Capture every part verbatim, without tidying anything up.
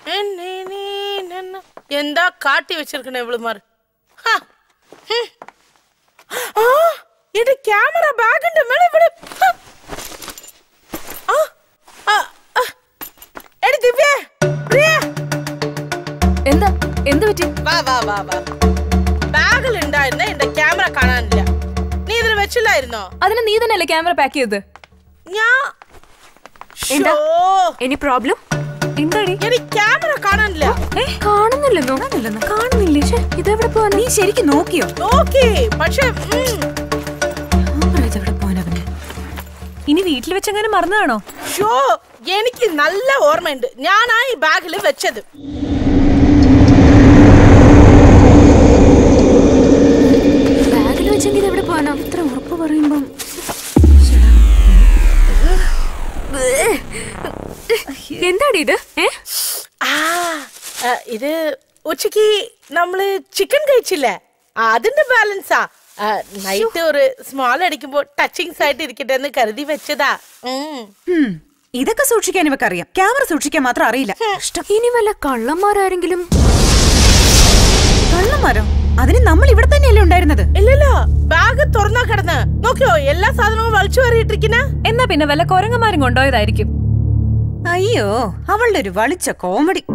എന്താ കാട്ടി വെച്ചിരിക്കണ ഇവളുമാർ? എന്റെ ക്യാമറ ബാഗിന്റെ മേലെ ഇവിടെ. എന്താ എന്ത് പറ്റി? വാ വാ വാ വാ. ബാഗിൽ ഉണ്ടായിരുന്ന എന്റെ ക്യാമറ കാണാനില്ല. നീ ഇതിൽ വെച്ചില്ലായിരുന്നോ? അതിന് നീ തന്നെയല്ലേ ക്യാമറ പാക്ക് ചെയ്തത്? ഞാൻ എനി പ്രോബ്ലം എന്താടി? എനിക്ക് ക്യാമറ കാണാനില്ല. കാണുന്നില്ലെന്നോ? കാണുന്നില്ലേ? ഇതെവിടെ പോവാ? നീ ശരിക്കും നോക്കിയോ? നോക്കി, പക്ഷെ ഇനി വീട്ടിൽ വെച്ചെങ്ങനെ മറന്നതാണോ? ഷോ, എനിക്ക് നല്ല ഓർമ്മയുണ്ട്. ഞാനാ ഈ ബാഗിൽ വെച്ചത്. ബാഗിൽ വെച്ചെങ്കിൽ എവിടെ പോവാനോ? ഇത്ര ഉറപ്പ് പറയുമ്പം എന്താടി ഇത്? ഇത് ഉച്ചക്ക് നമ്മള് ചിക്കൻ കഴിച്ചില്ലേ, അതിന്റെ ബാലൻസാ. നൈറ്റ് ഒരു സ്മോൾ അടിക്കുമ്പോ ടച്ചിങ്സ് ആയിട്ട് ഇരിക്കട്ടെ എന്ന് കരുതി വെച്ചതാ. ഇതൊക്കെ സൂക്ഷിക്കാൻ ഇവക്കറിയാം, ക്യാമറ സൂക്ഷിക്കാൻ മാത്രം അറിയില്ല. ഇനി വല്ല കള്ളന്മാരാരെങ്കിലും? കള്ളന്മാരോ? അതിന് നമ്മൾ ഇവിടെ തന്നെയല്ലേ ഉണ്ടായിരുന്നത്? ഇല്ലല്ലോ, ബാഗ് തുറന്നാ കിടന്ന് നോക്കിയോ, എല്ലാ സാധനവും വലിച്ചു കയറിയിട്ടിരിക്കുന്ന. എന്നാ പിന്നെ വല്ല കൊരങ്ങന്മാരും കൊണ്ടുപോയതായിരിക്കും. അയ്യോ, അവളുടെ ഒരു വളിച്ച കോമഡി.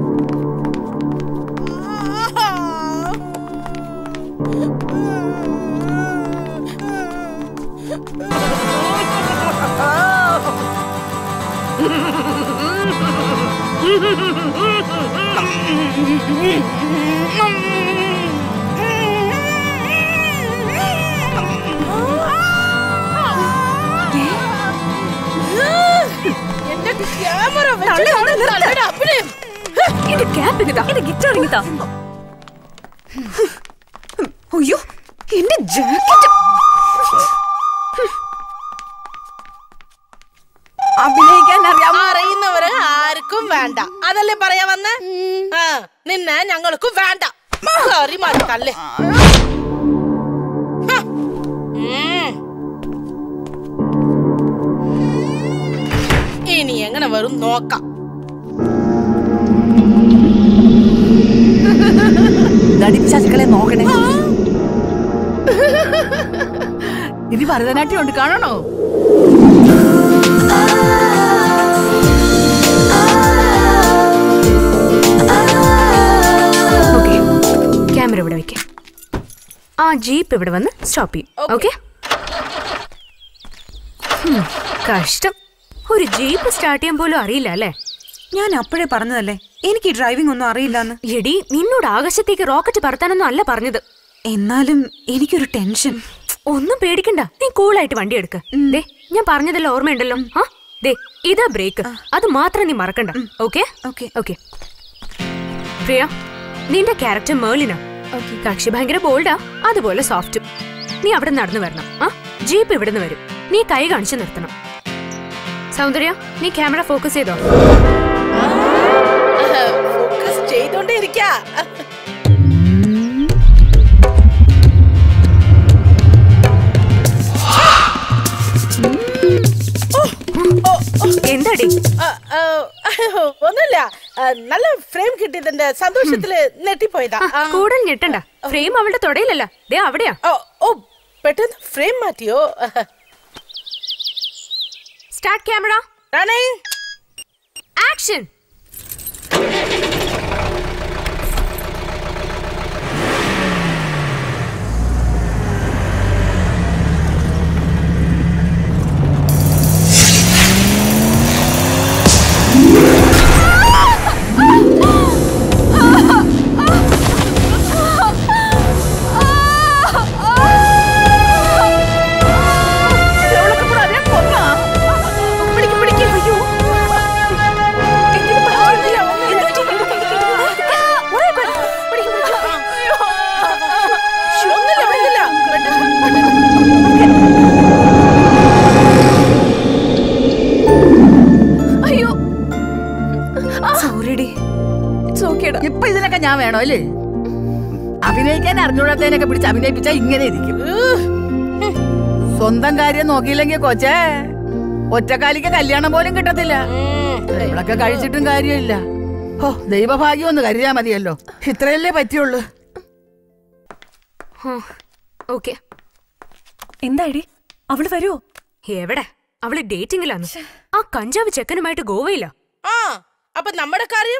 അയ്യോ, എന്റെ ജാക്കറ്റ്. അഭിനയിക്കാൻ അറിയുന്നവര് ആർക്കും വേണ്ട, അതല്ലേ പറയാ വന്ന. നിന്നെ ഞങ്ങൾക്കും വേണ്ട. മാറിമാറിക്കല്ലേ. ഇനി എങ്ങനെ വരും നോക്കാം. നടിപ്പിശാചുക്കളെ നോക്കണേ. ഇനി ഭരതനാട്യം ഉണ്ട്, കാണണോ? ക്യാമറ ഇവിടെ വെക്കാം. ആ ജീപ്പ് ഇവിടെ വന്ന് സ്റ്റോപ്പ് ചെയ്യും. ഓക്കെ. കഷ്ടം, ഒരു ജീപ്പ് സ്റ്റാർട്ട് ചെയ്യാൻ പോലും അറിയില്ല അല്ലേ? ഞാൻ അപ്പോഴേ പറഞ്ഞതല്ലേ എനിക്ക് ഡ്രൈവിംഗ് ഒന്നും അറിയില്ലെന്ന്. എടി, നിന്നോട് ആകാശത്തേക്ക് റോക്കറ്റ് പറത്താനൊന്നും അല്ല പറഞ്ഞത്. എന്നാലും എനിക്കൊരു ടെൻഷൻ. ഒന്നും പേടിക്കണ്ട, നീ കൂളായിട്ട് വണ്ടി എടുക്ക. ദേ, ഞാൻ പറഞ്ഞതെല്ലാം ഓർമ്മയുണ്ടല്ലോ. ആ ദേ, ഇതാ ബ്രേക്ക്, അത് മാത്രം നീ മറക്കണ്ട. Okay okay okay. പ്രിയ, നിന്റെ ക്യാരക്ടർ മേളിനാ. കക്ഷി ഭയങ്കര ബോൾഡാ, അതുപോലെ സോഫ്റ്റും. നീ അവിടെ നടന്നു വരണം. ആ ജീപ്പ് ഇവിടുന്ന് വരും, നീ കൈ കാണിച്ചു നിർത്തണം. സൗന്ദര്യ, നീ ക്യാമറ ഫോക്കസ് ചെയ്തോ? ഫോക്കസ് ചെയ്തോണ്ടേ ഇരിക്കാ. എന്താടി? ഒന്നുമില്ല, നല്ല ഫ്രെയിം കിട്ടിയതിന്റെ സന്തോഷത്തില് നെട്ടിപ്പോയതാ. കൂടുതൽ ഞെട്ടണ്ട, ഫ്രെയിം അവളുടെ തൊടയിലല്ല, ദേ അവിടെയാ. ഓ, പെട്ടെന്ന് ഫ്രെയിം മാറ്റിയോ? Start camera. Running action. ഇപ്പൊ ഇതിനൊക്കെ ഞാൻ വേണോ അല്ലേ? അഭിനയിക്കാൻ അറിഞ്ഞൂടാത്തതിനൊക്കെ പിടിച്ച് അഭിനയിപ്പിച്ചാ ഇങ്ങനെ ഇരിക്കും. സ്വന്തം കാര്യം നോക്കിയില്ലെങ്കിൽ കൊച്ചേ ഒറ്റക്കാലിക്ക് കല്യാണം പോലും കിട്ടത്തില്ല. നമ്മളൊക്കെ കഴിച്ചിട്ടും കാര്യമില്ല. ഓ ദൈവഭാഗ്യം ഒന്ന് കരുതിയാ മതിയല്ലോ. ഇത്രയല്ലേ പറ്റിയുള്ളൂ. ഓക്കെ. എന്തായിടി അവള് വരുമോ? എവിടെ? അവള് ഡേറ്റിംഗിലാണ്. ആ കഞ്ചാവ് ചെക്കനുമായിട്ട് ഗോവയിലാ. ആ അപ്പൊ നമ്മുടെ കാര്യം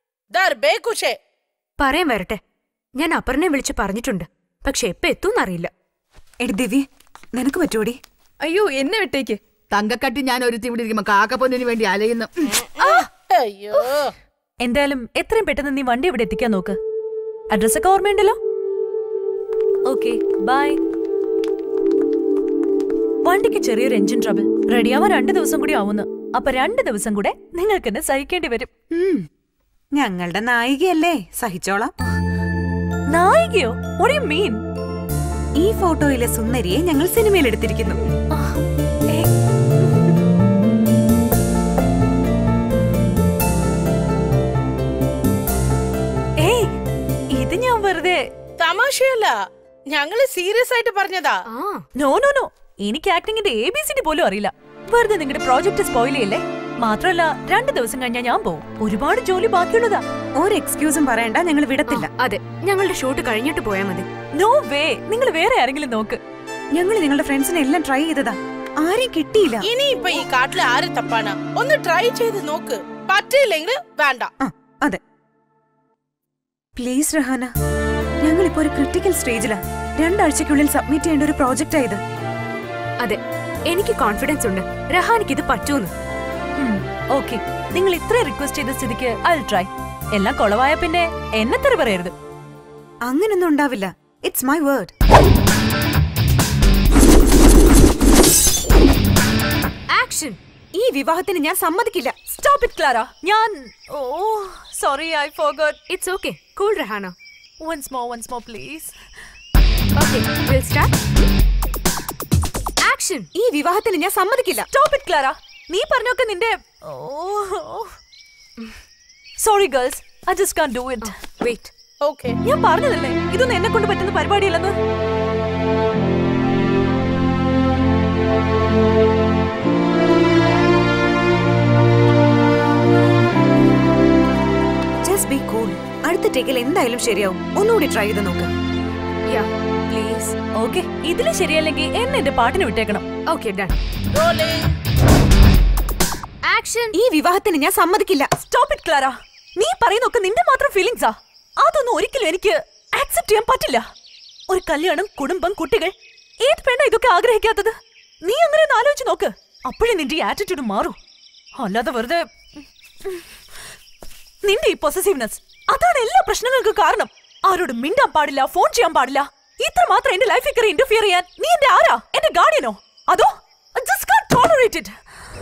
പറയാൻ വരട്ടെ. ഞാൻ അപർണയെ വിളിച്ച് പറഞ്ഞിട്ടുണ്ട്. പക്ഷെ എപ്പ എത്തൂന്നറിയില്ല. എടി ദിവ്യ, നിനക്ക് പറ്റൂടി? അയ്യോ എന്നെ വിട്ടേക്ക്. തങ്കക്കട്ടി ഞാൻ ഒരുത്തി ഇവിടെ ഇരിക്കുമ്പോ കാക്കപ്പൊന്നിന് വേണ്ടി അലയുന്നു. അയ്യോ, എന്തായാലും എത്രയും പെട്ടെന്ന് നീ വണ്ടി ഇവിടെ എത്തിക്കാൻ നോക്ക്. അഡ്രസ് ഒക്കെ ഓർമ്മയുണ്ടല്ലോ. Okay bye. വണ്ടിക്ക് ചെറിയൊരു എഞ്ചിൻ ട്രബിൾ. റെഡിയാവാൻ രണ്ടു ദിവസം കൂടി ആവുന്നു. അപ്പൊ രണ്ടു ദിവസം കൂടെ നിങ്ങൾക്ക് എന്നെ സഹിക്കേണ്ടി വരും. ഞങ്ങളുടെ നായികയല്ലേ, സഹിച്ചോളാം. നായികയോ? What do you mean? ഈ ഫോട്ടോയിലെ സുന്ദരിയെ ഞങ്ങൾ സിനിമയിൽ എടുത്തിരിക്കുന്നു. ഏയ്, ഇത് ഞാൻ വെറുതെ തമാശയല്ല, ഞങ്ങള് സീരിയസ് ആയിട്ട് പറഞ്ഞതാ. നോ നോ നോ എനിക്ക് ആക്ടിങ്ങിന്റെ എ ബി സി ഡി പോലും അറിയില്ല. വെറുതെ നിങ്ങളുടെ പ്രോജക്ട് സ്പോയിൽ ചെയ്യല്ലേ. മാത്രമല്ല രണ്ടു ദിവസം കഴിഞ്ഞാൽ ഞാൻ പോവും. ഒരുപാട് ജോലി ബാക്കിയുള്ളതാ. ഒരു എക്സ്ക്യൂസും പറയണ്ട, ഞങ്ങൾ വിടത്തില്ല. അതെ, ഞങ്ങളുടെ ഷൂട്ട് കഴിഞ്ഞിട്ട് പോയാൽ മതി. നോ വേ, നിങ്ങൾ വേറെ ആരെങ്കിലും നോക്ക്. ഞങ്ങൾ നിങ്ങളുടെ ഫ്രണ്ട്സിനെ എല്ലാം ട്രൈ ചെയ്തതാ, ആരെയും കിട്ടിയില്ല. ഇനി ഇപ്പൊ ഈ കാട്ടില് ആര് തപ്പാണ്? ഒന്ന് ട്രൈ ചെയ്ത് നോക്ക്. പറ്റിയില്ലെങ്കിൽ വേണ്ട. അതെ പ്ലീസ് രഹാന, ഞങ്ങളിപ്പോ ഒരു ക്രിട്ടിക്കൽ സ്റ്റേജിലാ. രണ്ടാഴ്ചക്കുള്ളിൽ സബ്മിറ്റ് ചെയ്യേണ്ട ഒരു പ്രോജക്റ്റ് ആയത്. അതെ, എനിക്ക് കോൺഫിഡൻസ് ഉണ്ട് രഹാനിക്ക് ഇത് പറ്റൂന്ന്. ഓക്കെ, നിങ്ങൾ ഇത്ര റിക്വസ്റ്റ് ചെയ്ത സ്ഥിതിക്ക് ഐ വിൽ ട്രൈ. എല്ലാം കൊളവായ പിന്നെ എന്നെ തെറി പറയരുത്. അങ്ങനൊന്നും ഉണ്ടാവില്ല. It's my word. ആക്ഷൻ. ഈ വിവാഹത്തിന് ഞാൻ സമ്മതിക്കില്ല. Stop it Clara. ഞാൻ oh sorry, I forgot. It's okay. Cool Rahana. Once more once more please. Okay, will start. Action. ഈ വിവാഹത്തിന് ഞാൻ സമ്മതിക്കില്ല. Stop it Clara. നീ പറഞ്ഞൊക്കെ നിന്റെ sorry girls, I just can't do it. Wait. Okay, ഞാൻ പറഞ്ഞതല്ലേ ഇതൊന്നും എന്നെ കൊണ്ട് പറ്റുന്ന പരിപാടിയല്ലെന്ന്. Just be cool. അടുത്ത ടേക്കിൽ എന്തായാലും ശരിയാവും. ഒന്നുകൂടി ട്രൈ ചെയ്ത് നോക്ക്. യാ പ്ലീസ്. ഓക്കെ, ഇതില് ശരിയല്ലെങ്കിൽ എന്നെ എന്റെ പാട്ടിന് വിട്ടേക്കണം. Okay done. റോളിംഗ്. ആക്ഷൻ. ഈ വിവാഹത്തിന് ഞാൻ സമ്മതിക്കില്ല. Stop it Clara. നീ പറയുന്നൊക്കെ നിന്റെ മാത്രം ഫീലിംഗ്സാ. അതൊന്നും ഒരിക്കലും എനിക്ക് ആക്സെപ്റ്റ് ചെയ്യാൻ പറ്റില്ല. ഒരു കല്യാണം, കുടുംബം, കുട്ടികൾ, ഏത് പെണ്ണ ഇതൊക്കെ ആഗ്രഹിക്കാത്തത്? നീ അങ്ങനെ ഒന്ന് ആലോചിച്ച് നോക്ക്. അപ്പോഴേ നിന്റെ ഈ ആറ്റിറ്റ്യൂഡ് മാറൂ. അല്ലാതെ വെറുതെ നിന്റെ ഈ പൊസസീവ്നെസ് അതാണ് എല്ലാ പ്രശ്നങ്ങൾക്കും കാരണം. ആരോട് മിണ്ടാൻ പാടില്ല, ഫോൺ ചെയ്യാൻ പാടില്ല. ഇത്ര മാത്രം എന്റെ ലൈഫിൽ കയറി ഇന്റർഫിയർ ചെയ്യാൻ നീ എന്റെ ആരാ? എന്റെ ഗാർഡിയനോ? അതോ just can't tolerate it.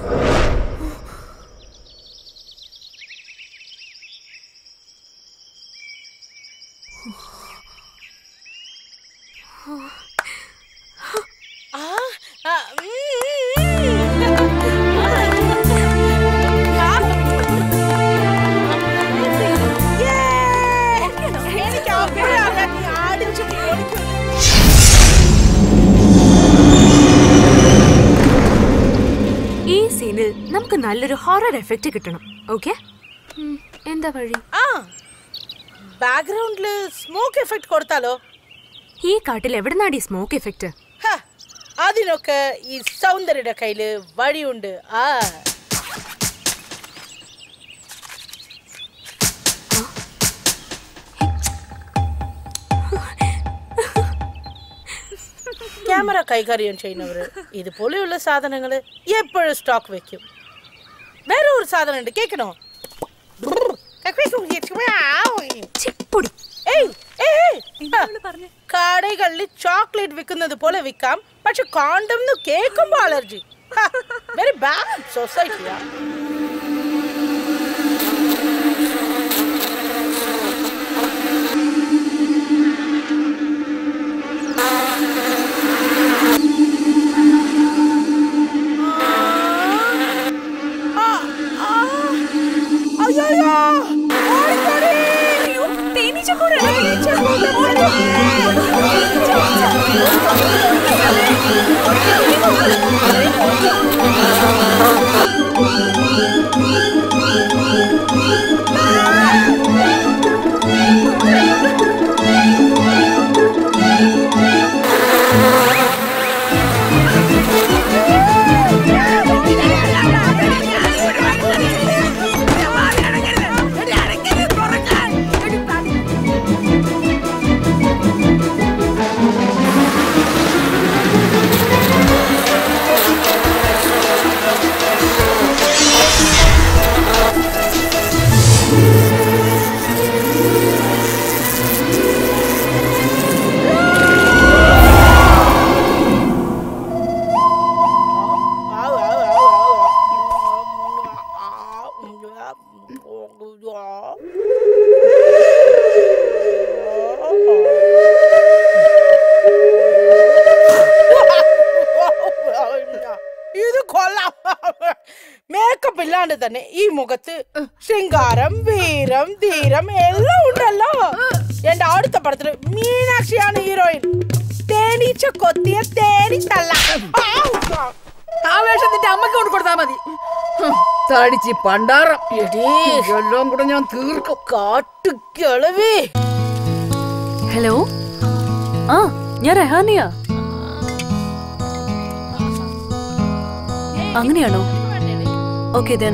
ഈ സീനിൽ നമുക്ക് നല്ലൊരു ഹൊറർ എഫക്റ്റ് കിട്ടണം. ഓക്കെ, എന്താ വഴി? ആ ബാക്ക്ഗ്രൗണ്ടില് സ്മോക്ക് എഫക്റ്റ് കൊടുത്താലോ? ഈ കാട്ടിൽ എവിടുന്നാടി സ്മോക്ക് എഫക്റ്റ്? അതിനൊക്കെ ഈ സൗന്ദര്യയുടെ കയ്യില് വഴിയുണ്ട്. ആ ക്യാമറ കൈകാര്യം ചെയ്യുന്നവര് ഇതുപോലെയുള്ള സാധനങ്ങള് എപ്പോഴും സ്റ്റോക്ക് വെക്കും. വേറെ ഒരു സാധനം ഉണ്ട്, കേൾക്കണോ? കടകളിൽ ചോക്ലേറ്റ് വിൽക്കുന്നത് പോലെ വിൽക്കാം, പക്ഷെ കോണ്ടം കേൾക്കുമ്പോ അലർജി. വെരി ബാഡ് സൊസൈറ്റിയാ. Ah! ഇത് കൊള്ളാം. മേക്കപ്പ് ഇല്ലാണ്ട് തന്നെ ഈ മുഖത്ത് ശൃംഗാരം, വീരം, ധീരം എല്ലാം ഉണ്ടല്ലോ. എന്റെ അടുത്ത പടത്തില് മീനാക്ഷിയാണ് ഹീറോയിൻ. തേനീച്ച കൊത്തിയ തേനീച്ചല്ല. ആ വേഷം നിന്റെ അമ്മക്ക് കൊണ്ട് കൊടുത്താ മതി. തടിച്ച് പണ്ടാറം എല്ലാം കൂടെ ഞാൻ തീർക്കും. കാട്ടുകിളവി. ഹലോ, ആ ഞാൻ രഹാനിയ. അങ്ങനെയാണോ? Okay then.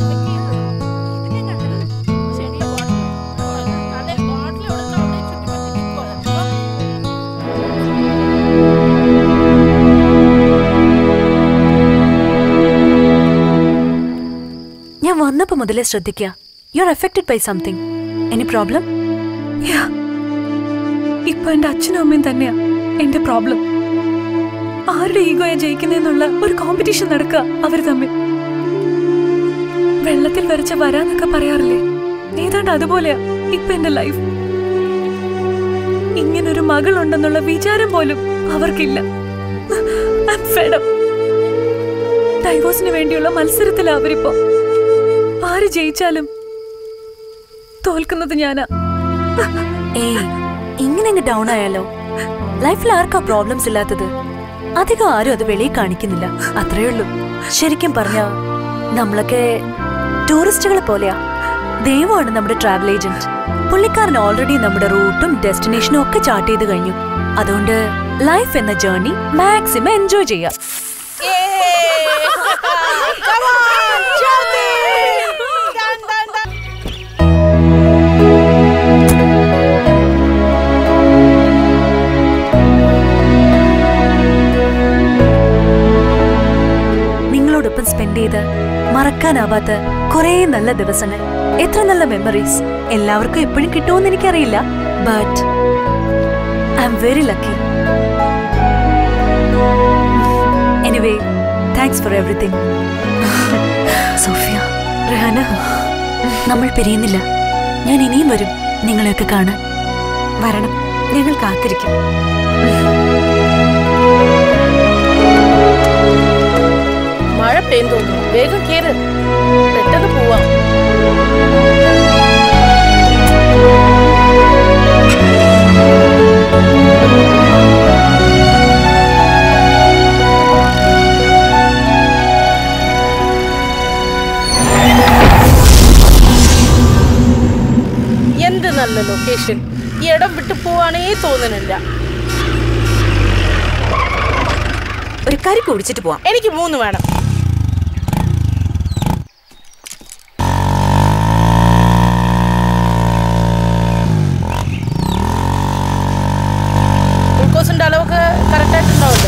ഞാൻ വന്നപ്പോ മുതലേ ശ്രദ്ധിക്കുക. You are affected by something. Any problem? ഇപ്പൊ എന്റെ അച്ഛനും അമ്മയും തന്നെയാ എന്റെ പ്രോബ്ലം. ആരുടെ ഈഗോയാ ജയിക്കുന്നേന്നുള്ള ഒരു കോമ്പറ്റീഷൻ നടക്കുക അവര് തമ്മിൽ. വെള്ളത്തിൽ വരച്ച വരാന്നൊക്കെ പറയാറില്ലേ, ഏതാണ്ട് അതുപോലെയാ ഇപ്പൊ എന്റെ ലൈഫ്. ഇങ്ങനൊരു മകളുണ്ടെന്നുള്ള വിചാരം പോലും അവർക്കില്ല. ഡൈവോഴ്സിന് വേണ്ടിയുള്ള മത്സരത്തിലാ അവരിപ്പോ. ആര് ജയിച്ചാലും തോൽക്കുന്നത് ഞാനാ. ഏയ്, ഇങ്ങനെ അങ്ങ് ഡൗൺ ആയാലോ? ലൈഫിൽ ആർക്കാ പ്രോബ്ലംസ് ഇല്ലാത്തത്? അധികം ആരും അത് വെളിയിൽ കാണിക്കുന്നില്ല, അത്രേ ഉള്ളൂ. ശരിക്കും പറഞ്ഞ നമ്മളൊക്കെ ടൂറിസ്റ്റുകളെ പോലെയാ. ദൈവമാണ് നമ്മുടെ ട്രാവൽ ഏജന്റ്. പുള്ളിക്കാരൻ ഓൾറെഡി നമ്മുടെ റൂട്ടും ഡെസ്റ്റിനേഷനും ഒക്കെ ചാർട്ട് ചെയ്ത് കഴിഞ്ഞു. അതുകൊണ്ട് ലൈഫ് എന്ന ജേർണി മാക്സിമം എൻജോയ് ചെയ്യാം. നിങ്ങളോടൊപ്പം സ്പെൻഡ് ചെയ്ത് മറക്കാനാവാത്ത കുറേ നല്ല ദിവസങ്ങൾ, എത്ര നല്ല മെമ്മറീസ് എല്ലാവർക്കും എപ്പോഴും കിട്ടുമെന്ന് എനിക്കറിയില്ല. But I'm very lucky. Anyway, thanks for everything. Sophia, Rahana, നമ്മൾ പിരിയുന്നില്ല. ഞാൻ ഇനിയും വരും നിങ്ങളെയൊക്കെ കാണാൻ. വരണം, ഞങ്ങൾ കാത്തിരിക്കും. മഴ പെയ്യും തോന്നുന്നു. വേഗം കേറ്, പെട്ടെന്ന് പോവാം. എന്ത് നല്ല ലൊക്കേഷൻ. ഈ ഇടം വിട്ടു പോവാനേ തോന്നുന്നില്ല. ഒരു കറി കുടിച്ചിട്ട് പോവാം. എനിക്ക് മൂന്ന് വേണം. ഗ്ലൂക്കോസിന്റെ അളവൊക്കെ കറക്റ്റ് ആയിട്ടുണ്ടാവല്ലോ.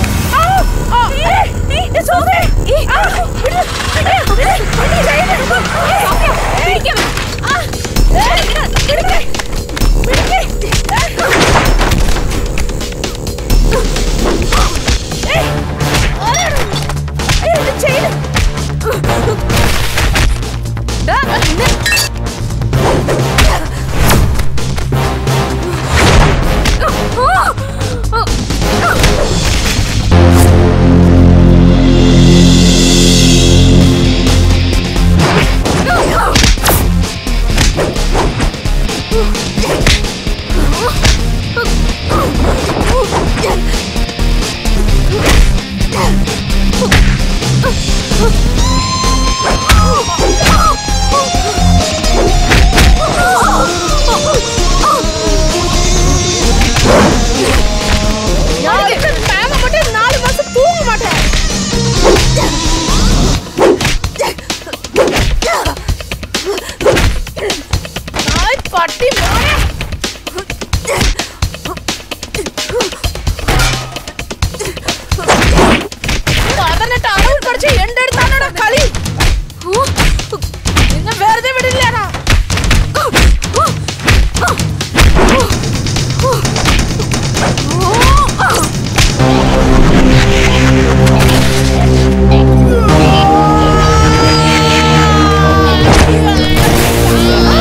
Ah!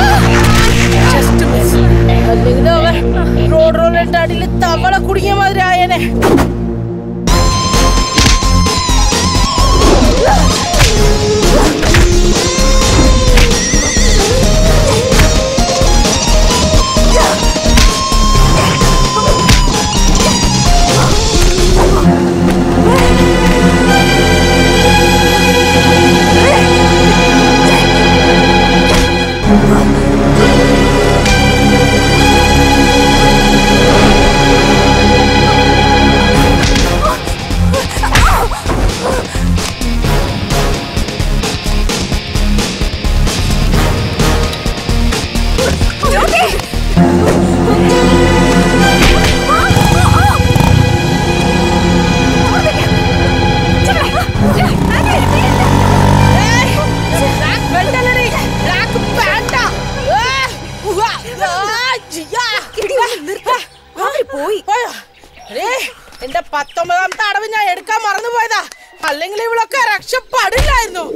എന്റെ പത്തൊമ്പതാമത്തെ